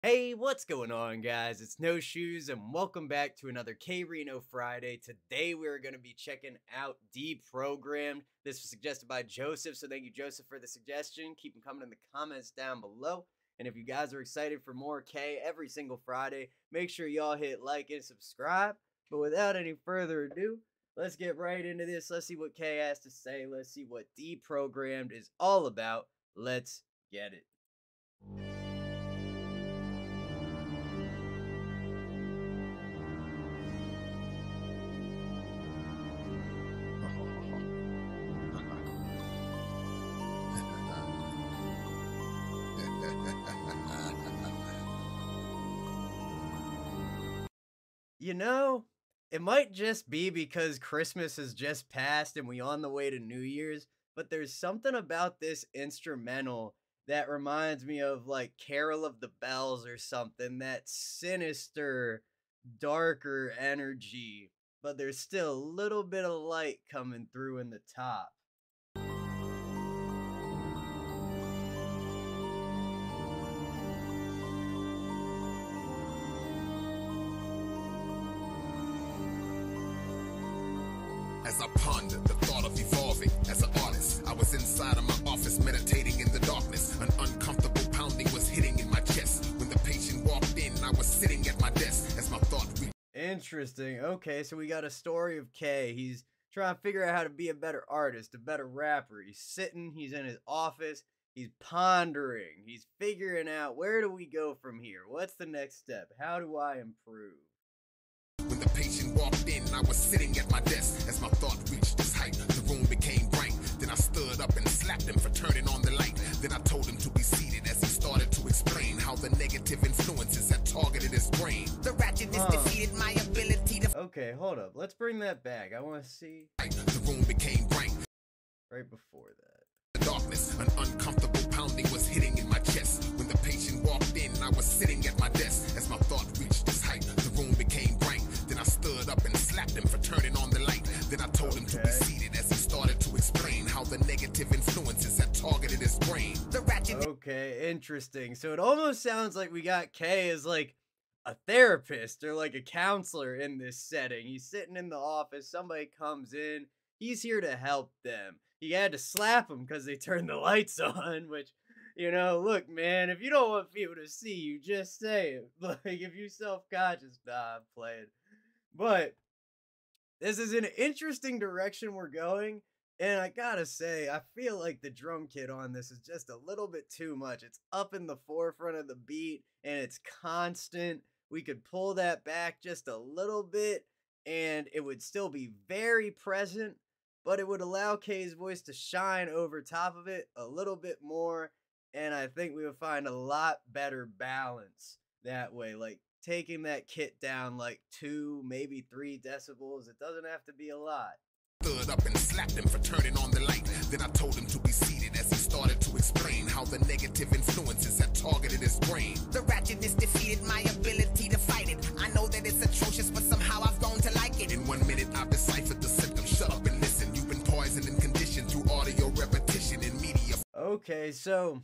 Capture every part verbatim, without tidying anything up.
Hey, what's going on, guys? It's No Shoes, and welcome back to another K-Rino Friday. Today, we're going to be checking out Deprogrammed. This was suggested by Joseph, so thank you, Joseph, for the suggestion. Keep them coming in the comments down below. And if you guys are excited for more K every single Friday, make sure y'all hit like and subscribe. But without any further ado, let's get right into this. Let's see what K has to say. Let's see what Deprogrammed is all about. Let's get it. You know, it might just be because Christmas has just passed and we on the way to New Year's, but there's something about this instrumental that reminds me of like Carol of the Bells or something, that sinister, darker energy, but there's still a little bit of light coming through in the top. As I pondered the thought of evolving as an artist, I was inside of my office meditating in the darkness. An uncomfortable pounding was hitting in my chest. When the patient walked in, I was sitting at my desk as my thought reached. Interesting. Okay, so we got a story of K. He's trying to figure out how to be a better artist, a better rapper. He's sitting, he's in his office, he's pondering, he's figuring out, where do we go from here? What's the next step? How do I improve? When the patient walked in, I was sitting at my desk. As my thought reached this height, the room became bright. Then I stood up and slapped him for turning on the light. Then I told him to be seated as he started to explain how the negative influences had targeted his brain. The ratchetness Huh. defeated my ability to... Okay, hold up. Let's bring that back. I want to see The room became bright. right before that. The darkness, an uncomfortable pounding was hitting in my chest. When the patient walked in, I was sitting at my desk. As my thought reached this height, the room became bright. Then I stood up and slapped him for turning on the light. Then I told him to be Okay. seated as he started to explain how the negative influences had targeted his brain. The ratchet. Okay, interesting. So it almost sounds like we got K as like a therapist or like a counselor in this setting. He's sitting in the office, somebody comes in, he's here to help them. He had to slap them because they turned the lights on, which, you know, look, man, if you don't want people to see you, just say it. Like, if you're self-conscious, nah, I'm playing. But this is an interesting direction we're going. And I gotta say, I feel like the drum kit on this is just a little bit too much. It's up in the forefront of the beat and it's constant. We could pull that back just a little bit and it would still be very present, but it would allow K's voice to shine over top of it a little bit more. And I think we would find a lot better balance that way. Like taking that kit down like two, maybe three decibels. It doesn't have to be a lot. Stood up and slapped him for turning on the light. Then I told him to be seated as he started to explain how the negative influences had targeted his brain. The ratchetness defeated my ability to fight it. I know that it's atrocious, but somehow I've grown to like it. In one minute, I've deciphered the symptoms. Shut up and listen. You've been poisoned and conditioned through audio repetition and media. Okay, so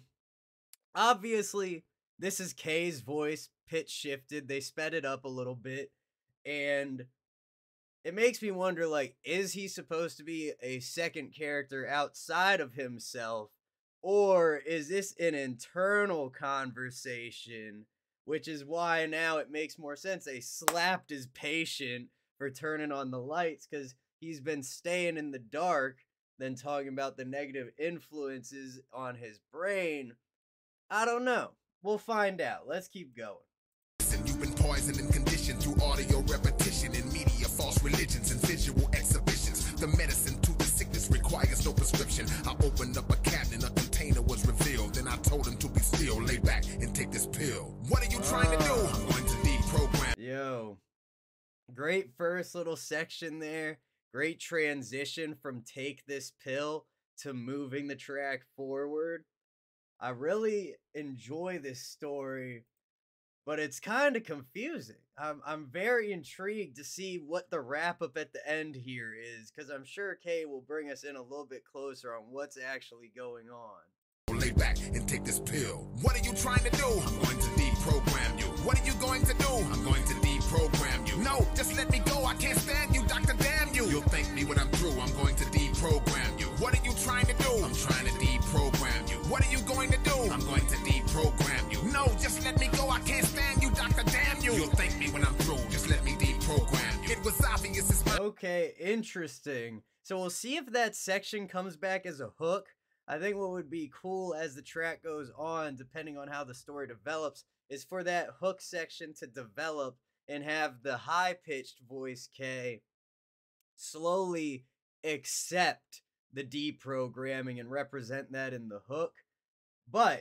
obviously this is K's voice, pitch shifted. They sped it up a little bit, and it makes me wonder, like, is he supposed to be a second character outside of himself, or is this an internal conversation, which is why now it makes more sense they slapped his patient for turning on the lights, because he's been staying in the dark than talking about the negative influences on his brain. I don't know. We'll find out. Let's keep going. You've been poisoned and conditioned through audio repetition and media, false religions and visual exhibitions. The medicine to the sickness requires no prescription. I opened up a cabinet, a container was revealed. Then I told him to be still, lay back and take this pill. What are you trying to do? I'm going to deprogram. Yo, great first little section there. Great transition from take this pill to moving the track forward. I really enjoy this story, but it's kind of confusing. I'm I'm very intrigued to see what the wrap up at the end here is, because I'm sure K will bring us in a little bit closer on what's actually going on. Lay back and take this pill. What are you trying to do? I'm going to deprogram. deprogram you. What are you going to do? I'm going to deprogram you. No, just let me go. I can't stand you, Doctor Damn you. You'll thank me when I'm through. I'm going to deprogram you. What are you trying to do? I'm trying to deprogram you. What are you going to do? I'm going to deprogram you. No, just let me go. I can't stand you, Doctor Damn you. You'll thank me when I'm through. Just let me deprogram you. It was obvious it's my... Okay, interesting. So we'll see if that section comes back as a hook. I think what would be cool as the track goes on, depending on how the story develops, is for that hook section to develop and have the high-pitched voice K slowly accept the deprogramming and represent that in the hook. But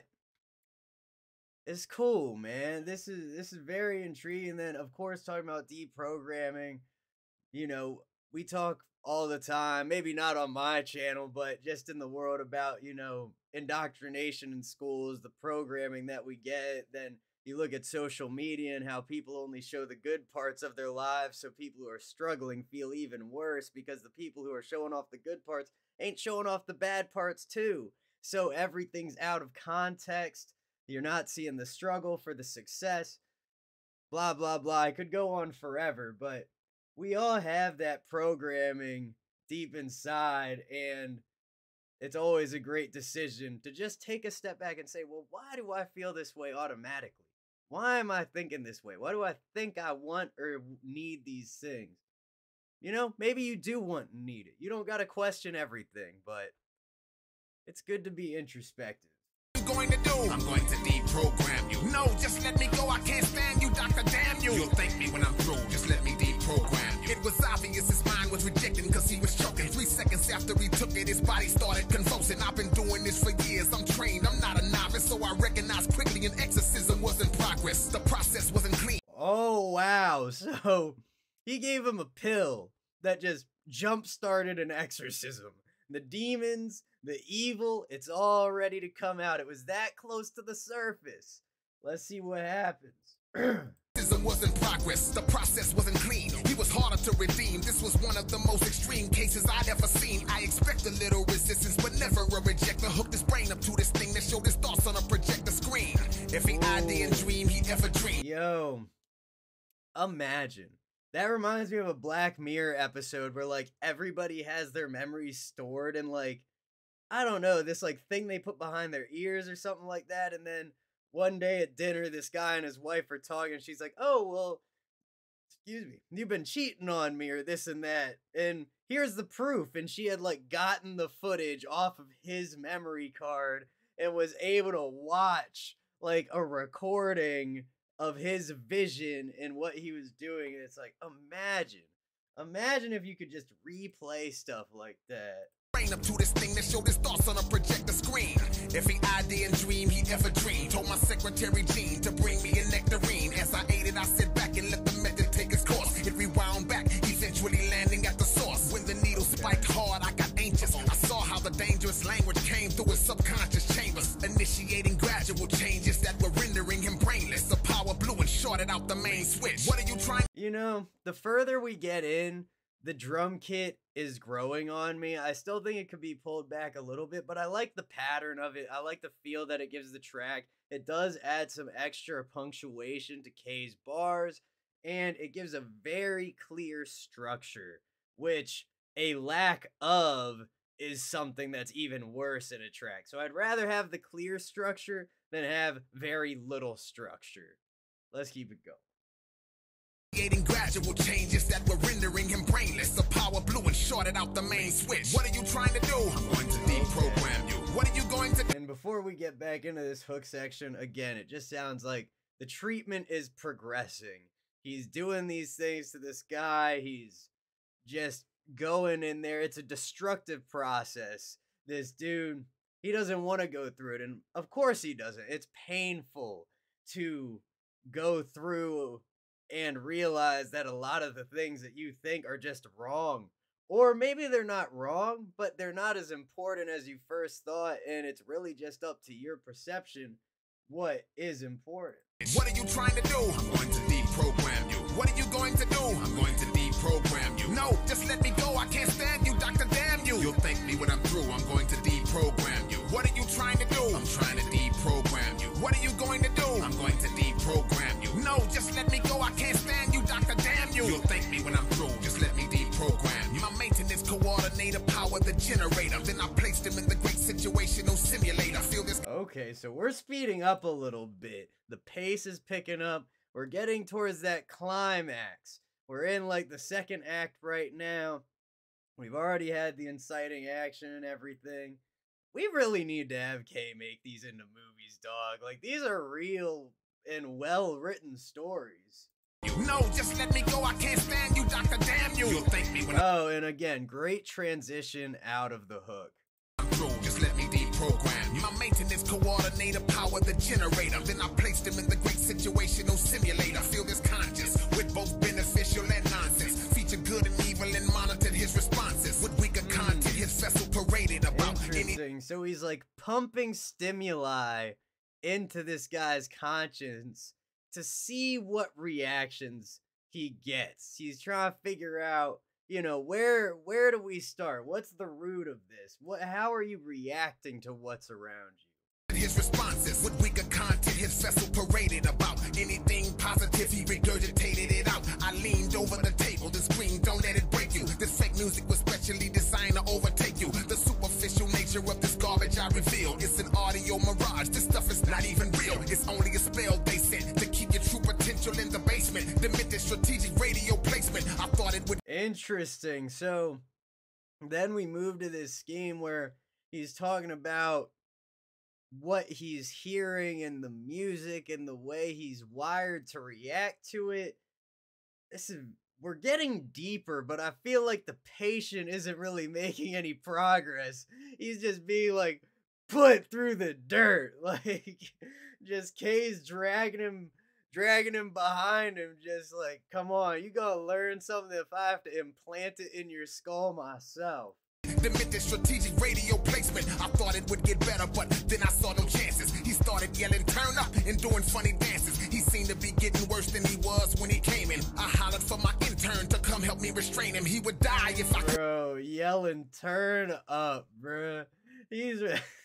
it's cool, man. This is this is very intriguing. And then, of course, talking about deprogramming, you know, we talk all the time, maybe not on my channel, but just in the world about, you know, indoctrination in schools, the programming that we get. Then you look at social media and how people only show the good parts of their lives, so people who are struggling feel even worse because the people who are showing off the good parts ain't showing off the bad parts too. So everything's out of context. You're not seeing the struggle for the success. Blah, blah, blah. I could go on forever, but we all have that programming deep inside, and it's always a great decision to just take a step back and say, well, why do I feel this way automatically? Why am I thinking this way? Why do I think I want or need these things? You know, maybe you do want and need it. You don't got to question everything, but it's good to be introspective. Going to do? I'm going to deprogram you. No, just let me go. I can't stand you, Doctor Damn you. You'll thank me when I'm through. Just let me deprogram you. It was obvious his mind was rejecting because he was choking. Three seconds after he took it, his body started convulsing. I've been doing this for years. I'm trained. I'm not a novice, so I recognized quickly an exorcism was in progress. The process wasn't clean. Oh, wow. So he gave him a pill that just jump-started an exorcism. The demons, the evil, it's all ready to come out. It was that close to the surface. Let's see what happens. Exorcism was in progress. The process wasn't clean. He was harder to redeem. This was one of the most extreme cases I'd ever seen. I expect a little resistance, but never a rejecter. Hooked his brain up to this thing that showed his thoughts on a projector screen. Every idea and dream he ever dreamed. Yo, imagine. That reminds me of a Black Mirror episode where, like, everybody has their memories stored in, like, I don't know, this, like, thing they put behind their ears or something like that. And then one day at dinner, this guy and his wife are talking, and she's like, oh, well, excuse me, you've been cheating on me or this and that. And here's the proof. And she had, like, gotten the footage off of his memory card and was able to watch, like, a recording of his vision and what he was doing. And it's like, imagine, imagine if you could just replay stuff like that. Brain up to this thing that showed his thoughts on a projector screen. Every idea and dream he ever dreamed. Told my secretary Jean to bring me a nectarine. As I ate it, I sit back and let the method take its course. It rewound back, eventually landing at the source. When the needle spiked hard, I got anxious. I saw how the dangerous language came through his subconscious chambers, initiating gradual changes that were rendering him brainless. The power blew and shorted out the main switch. What are you trying? You know, the further we get in, the drum kit is growing on me. I still think it could be pulled back a little bit, but I like the pattern of it. I like the feel that it gives the track. It does add some extra punctuation to K's bars, and it gives a very clear structure, which a lack of is something that's even worse in a track. So I'd rather have the clear structure than have very little structure. Let's keep it going. Creating gradual changes that were rendering him brainless. The power blew and shorted out the main switch. What are you trying to do? I'm going to deprogram you. What are you going to do? And before we get back into this hook section, again, it just sounds like the treatment is progressing. He's doing these things to this guy. He's just going in there. It's a destructive process. This dude, he doesn't want to go through it. And of course he doesn't. It's painful to go through and realize that a lot of the things that you think are just wrong. Or maybe they're not wrong, but they're not as important as you first thought, and it's really just up to your perception what is important. What are you trying to do? I'm going to deprogram you. What are you going to do? I'm going to deprogram you. No, just let me go. I can't stand you, Doctor Damn you. You'll thank me when I'm through. I'm going to deprogram you. What are you trying to do? I'm trying to deprogram you. What are you going to do? I'm going to deprogram you. No, just let me go, I can't stand you, doctor, damn you. You'll thank me when I'm through, just let me deprogram you. My maintenance coordinator, power the generator. Then I placed him in the great situational simulator. Feel this. Okay, so we're speeding up a little bit. The pace is picking up. We're getting towards that climax. We're in like the second act right now. We've already had the inciting action and everything. We really need to have K make these into movies, dog. Like, these are real and well-written stories. No, just let me go, I can't stand you, doctor, damn you. You'll thank me when Oh, and again, great transition out of the hook. I'm through, just let me deprogram you. My maintenance coordinator, power the generator. Then I placed him in the great situational simulator. Feel this conscious, with both beneficial and nonsense. Feature good and evil and monitored his responses. With weaker content, his vessel paraded about. Interesting. So he's like pumping stimuli into this guy's conscience to see what reactions he gets. He's trying to figure out, you know, where where do we start? What's the root of this? What how are you reacting to what's around you? His responses with weaker content, his vessel paraded about. Anything positive, he regurgitated it out. I leaned over the table, the screen, don't let it break you. This fake music was specially designed to overtake you. The superficial nature of this garbage I reveal. It's an audio mirage, this stuff is not even real. It's only a spell they sent to keep your true potential in the basement. Demented strategic radio placement, I thought it would. Interesting. So then we move to this scheme where he's talking about what he's hearing and the music and the way he's wired to react to it. This is, we're getting deeper, but I feel like the patient isn't really making any progress. He's just being like put through the dirt. Like, just K's dragging him dragging him behind him, just like, come on, you gotta learn something if I have to implant it in your skull myself. Demented strategic radio placement, I thought it would get better, but then I saw no chances. He started yelling, turn up, and doing funny dances. He seemed to be getting worse than he was when he came in. I hollered for my intern to come help me restrain him. He would die if I could. Bro, yelling, turn up, bro. He's...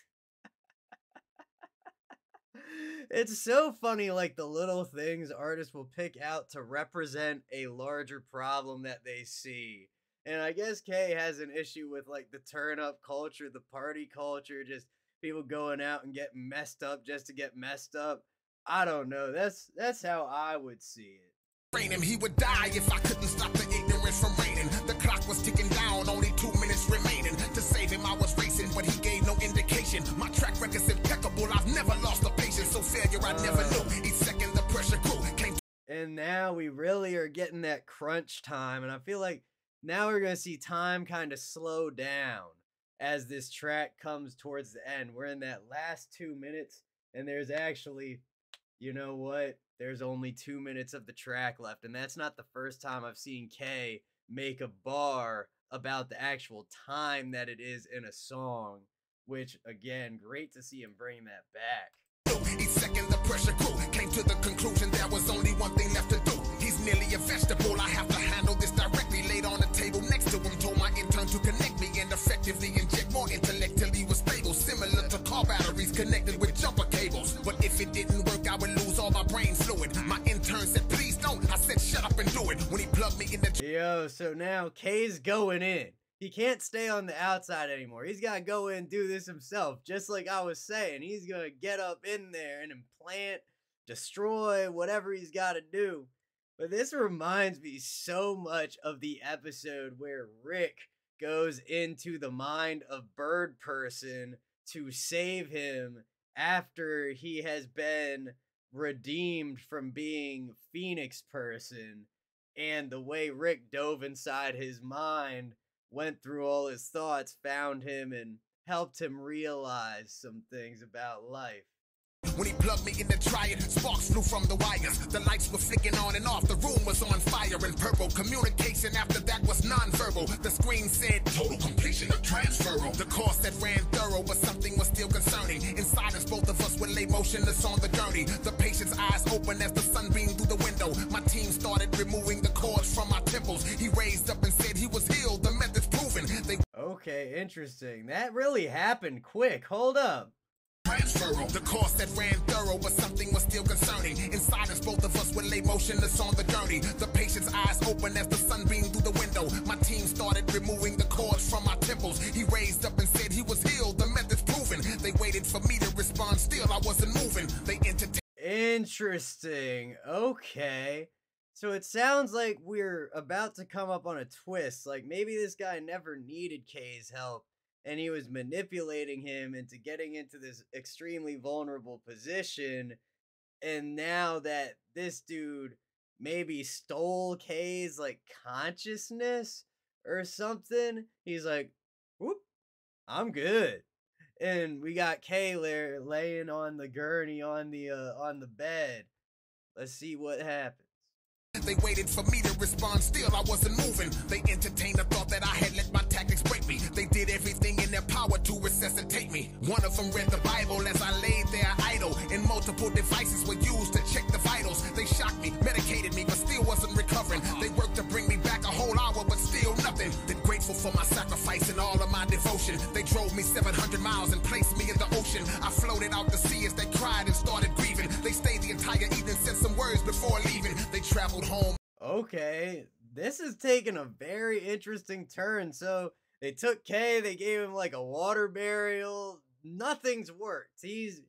It's so funny, like, the little things artists will pick out to represent a larger problem that they see. And I guess K has an issue with, like, the turn-up culture, the party culture, just people going out and getting messed up just to get messed up. I don't know. That's that's how I would see it. Him, he would die if I couldn't stop the ignorance from reigning. The clock was ticking down, only two minutes remaining. To save him, I was racing, but he gave no indication. My track record's impeccable, I've never lost the patience. So failure, I never knew. Each second, the pressure grew. Came and now we really are getting that crunch time, and I feel like now we're going to see time kind of slow down as this track comes towards the end. We're in that last two minutes, and there's actually, you know what? There's only two minutes of the track left, and that's not the first time I've seen K make a bar about the actual time that it is in a song, which, again, great to see him bring that back. Each second the pressure grew, came to the conclusion there was only one thing left to do. He's nearly a vegetable, I have to handle this directly. Laid on the table next to him, told my intern to connect me and effectively inject more intellect till he was stable. Similar to car batteries connected with jumper cables. But if it didn't work, I would lose all my brain fluid. My intern said, please don't. I said, shut up and do it. When he plugged me in the... Yo, so now K's going in. He can't stay on the outside anymore. He's got to go in and do this himself. Just like I was saying, he's going to get up in there and implant, destroy, whatever he's got to do. But this reminds me so much of the episode where Rick goes into the mind of Bird Person to save him after he has been redeemed from being Phoenix Person. And the way Rick dove inside his mind, went through all his thoughts, found him, and helped him realize some things about life. When he plugged me in to try it, sparks flew from the wires. The lights were flicking on and off. The room was on fire and purple. Communication after that was non-verbal. The screen said, total completion of transferal. The course that ran thorough, but something was still concerning. In silence, both of us would lay motionless on the gurney. The patient's eyes open as the sun beamed through the window. My team started removing the cords from my temples. He raised up and said he was healed. The method's proven. They okay, interesting. That really happened quick. Hold up. transferal. The course that ran thorough, but something was still concerning. Inside us, both of us would lay motionless on the gurney. The patient's eyes open as the sun beamed through the window. My team started removing the cords from my temples. He raised up and said he was healed. The method's proven. They waited for me to respond. Still, I wasn't moving. They entertained. Interesting. Okay. So it sounds like we're about to come up on a twist. Like maybe this guy never needed K's help and he was manipulating him into getting into this extremely vulnerable position. And now that this dude maybe stole K's like consciousness or something, he's like, whoop, I'm good. And we got K there laying on the gurney on the uh, on the bed. Let's see what happens. They waited for me to respond. Still, I wasn't moving. They entertained the thought that I had let my tactics break me. They did everything in their power to resuscitate me. One of them read the Bible as I laid there idle, and multiple devices were used to check the vitals. They shocked me, medicated me, but still wasn't recovering. They worked to bring me back a whole hour, but still nothing. Then grateful for my sacrifice and all of my devotion, they drove me seven hundred miles and placed me in the ocean. I floated out to sea as they cried and started grieving. They stayed the entire evening, said some words before leaving. They traveled home. Okay, this is taking a very interesting turn. So they took K, they gave him like a water burial. Nothing's worked. He's,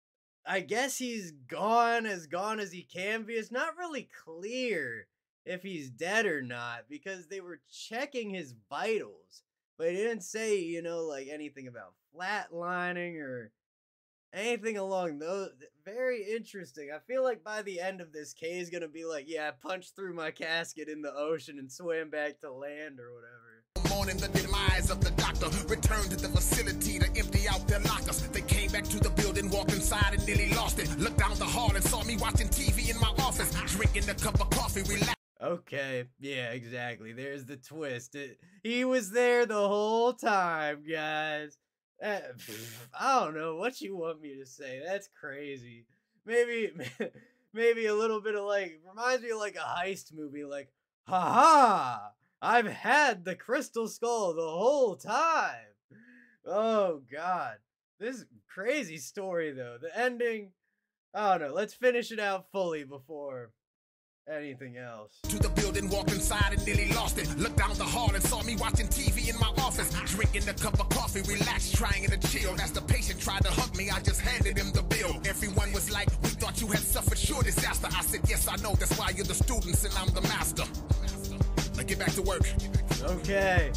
I guess he's gone, as gone as he can be. It's not really clear if he's dead or not because they were checking his vitals, but he didn't say, you know, like anything about flatlining or anything along those. Very interesting. I feel like by the end of this, K is gonna be like, yeah, I punched through my casket in the ocean and swam back to land or whatever. Mourning the demise of the doctor, returned to the facility to empty out their lockers. They came back to the building, walked inside and nearly lost it. Looked down the hall and saw me watching T V in my office, drinking a cup of coffee, relaxed. Okay, yeah, exactly. There's the twist. It, he was there the whole time, guys. Uh, I don't know what you want me to say. That's crazy. Maybe, maybe a little bit of like, reminds me of like a heist movie. Like, haha, I've had the crystal skull the whole time. Oh God, this crazy story though. The ending, I don't know. Let's finish it out fully before anything else. To the building, walked inside and nearly lost it. Looked down the hall and saw me watching T V in my office, drinking a cup of coffee, relaxed, trying to chill. As the patient tried to hug me, I just handed him the bill. Everyone was like, we thought you had suffered sure disaster. I said, yes, I know. That's why you're the students and I'm the master. Now get back to work. Okay.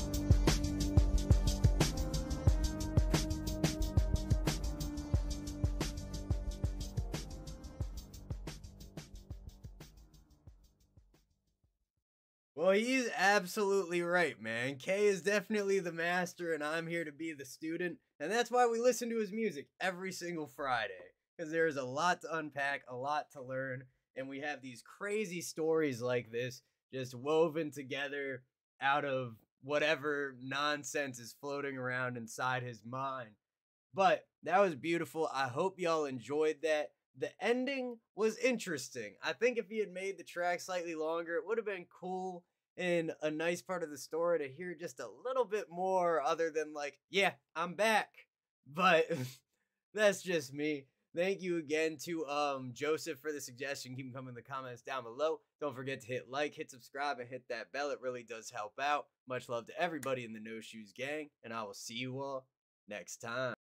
Well, he's absolutely right, man. K is definitely the master, and I'm here to be the student. And that's why we listen to his music every single Friday. Because there's a lot to unpack, a lot to learn, and we have these crazy stories like this just woven together out of whatever nonsense is floating around inside his mind. But that was beautiful. I hope y'all enjoyed that. The ending was interesting. I think if he had made the track slightly longer, it would have been cool and a nice part of the story to hear just a little bit more other than like, yeah, I'm back. But that's just me. Thank you again to um Joseph for the suggestion. Keep them coming in the comments down below. Don't forget to hit like, hit subscribe, and hit that bell. It really does help out. Much love to everybody in the No Shoes Gang, and I will see you all next time.